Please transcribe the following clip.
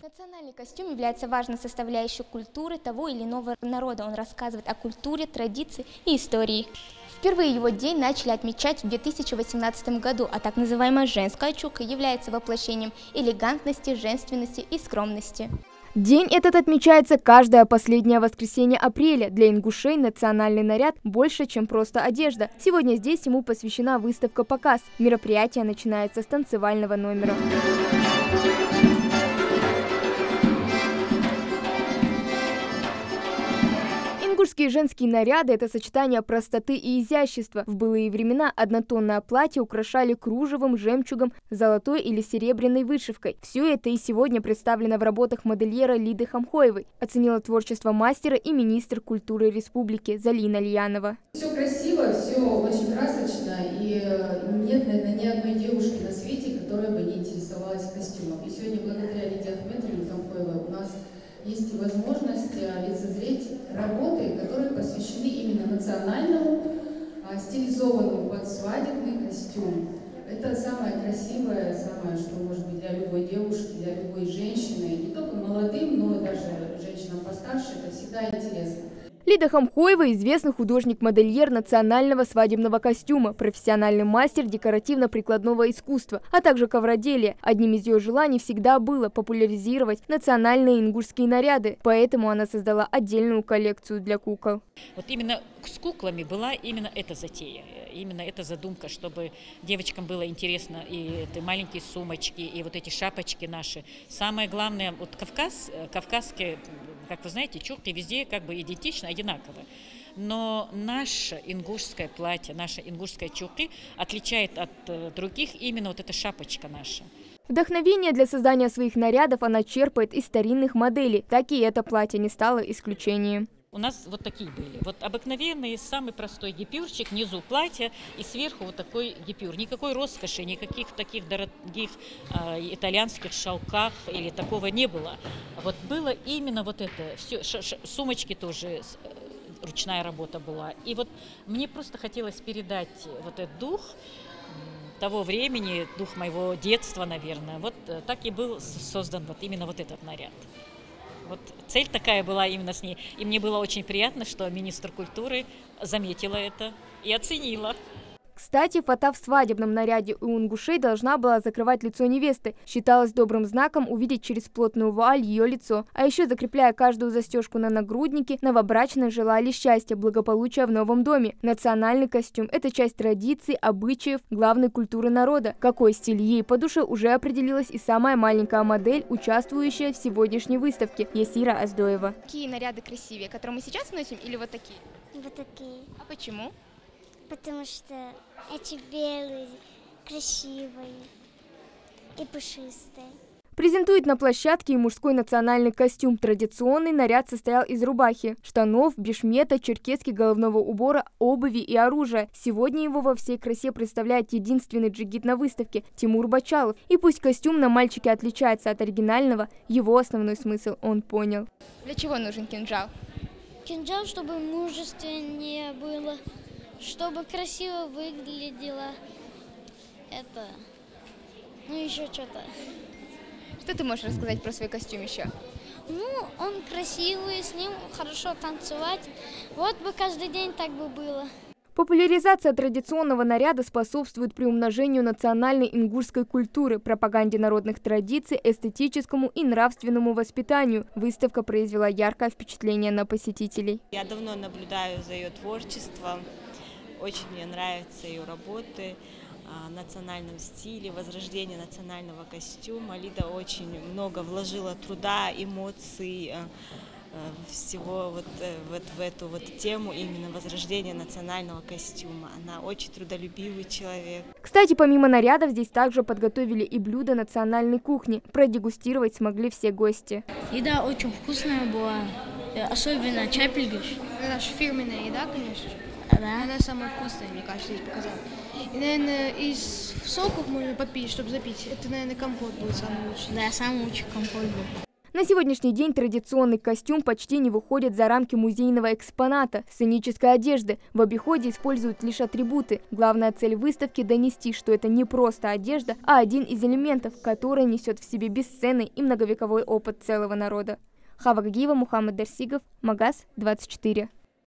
Национальный костюм является важной составляющей культуры того или иного народа. Он рассказывает о культуре, традиции и истории. Впервые его день начали отмечать в 2018 году, а так называемая женская чука является воплощением элегантности, женственности и скромности. День этот отмечается каждое последнее воскресенье апреля. Для ингушей национальный наряд больше, чем просто одежда. Сегодня здесь ему посвящена выставка-показ. Мероприятие начинается с танцевального номера. Ингушские женские наряды – это сочетание простоты и изящества. В былые времена однотонное платье украшали кружевом, жемчугом, золотой или серебряной вышивкой. Все это и сегодня представлено в работах модельера Лиды Хамхоевой, оценила творчество мастера и министр культуры республики Залина Лиянова. Все красиво, все очень красочно, и нет, наверное, ни одной девушки на свете, которая бы не интересовалась костюмом. И сегодня благодаря Лиде Ахметовне Хамхоевой у нас есть возможность лицезреть работы, которые посвящены именно национальному, стилизованному под свадебный костюм. Это самое красивое, самое, что может быть для любой девушки, для любой женщины, не только молодым, но и даже женщинам постарше, это всегда интересно. Лида Хамхоева – известный художник-модельер национального свадебного костюма, профессиональный мастер декоративно-прикладного искусства, а также ковроделия. Одним из ее желаний всегда было популяризировать национальные ингушские наряды, поэтому она создала отдельную коллекцию для кукол. Вот именно с куклами была именно эта затея, именно эта задумка, чтобы девочкам было интересно и эти маленькие сумочки, и вот эти шапочки наши. Самое главное, вот кавказские, как вы знаете, чурки везде как бы идентично, одинаково. Но наше ингушское платье, наша ингушская чурки отличает от других именно вот эта шапочка наша. Вдохновение для создания своих нарядов она черпает из старинных моделей, так и это платье не стало исключением. У нас вот такие были. Вот обыкновенный, самый простой гипюрчик, внизу платье и сверху вот такой гипюр. Никакой роскоши, никаких таких дорогих итальянских шелках или такого не было. Вот было именно вот это. Все, сумочки тоже, ручная работа была. И вот мне просто хотелось передать вот этот дух того времени, дух моего детства, наверное. Вот так и был создан вот именно вот этот наряд. Вот цель такая была именно с ней. И мне было очень приятно, что министр культуры заметила это и оценила. Кстати, фата в свадебном наряде у ингушей должна была закрывать лицо невесты. Считалось добрым знаком увидеть через плотную вуаль ее лицо. А еще, закрепляя каждую застежку на нагруднике, новобрачные желали счастья, благополучия в новом доме. Национальный костюм – это часть традиций, обычаев, главной культуры народа. Какой стиль ей по душе уже определилась и самая маленькая модель, участвующая в сегодняшней выставке – Ясира Аздоева. Какие наряды красивее, которые мы сейчас носим, или вот такие? Вот такие. А почему? Потому что эти белые, красивые и пушистые. Презентует на площадке и мужской национальный костюм. Традиционный наряд состоял из рубахи, штанов, бешмета, черкесски, головного убора, обуви и оружия. Сегодня его во всей красе представляет единственный джигит на выставке – Тимур Бачалов. И пусть костюм на мальчике отличается от оригинального, его основной смысл он понял. Для чего нужен кинжал? Кинжал, чтобы мужественнее было, чтобы красиво выглядело. Это, ну еще что-то. Что ты можешь рассказать про свой костюм еще? Ну, он красивый, с ним хорошо танцевать. Вот бы каждый день так бы было. Популяризация традиционного наряда способствует приумножению национальной ингушской культуры, пропаганде народных традиций, эстетическому и нравственному воспитанию. Выставка произвела яркое впечатление на посетителей. Я давно наблюдаю за ее творчеством. Очень мне нравятся ее работы в национальном стиле, возрождение национального костюма. Лида очень много вложила труда, эмоций, всего вот в эту вот тему именно возрождения национального костюма. Она очень трудолюбивый человек. Кстати, помимо нарядов, здесь также подготовили и блюда национальной кухни. Продегустировать смогли все гости. Еда очень вкусная была, особенно чапельгиш. Это наша фирменная еда, конечно же. Да. Она самая вкусная, мне кажется, здесь показала. И, наверное, из соков можно попить, чтобы запить. Это, наверное, компот будет самый лучший. Да, самый лучший компот был. На сегодняшний день традиционный костюм почти не выходит за рамки музейного экспоната, сценической одежды. В обиходе используют лишь атрибуты. Главная цель выставки – донести, что это не просто одежда, а один из элементов, который несет в себе бесценный и многовековой опыт целого народа. Хава Гагиева, Мухаммад Дарсигов, Магаз 24.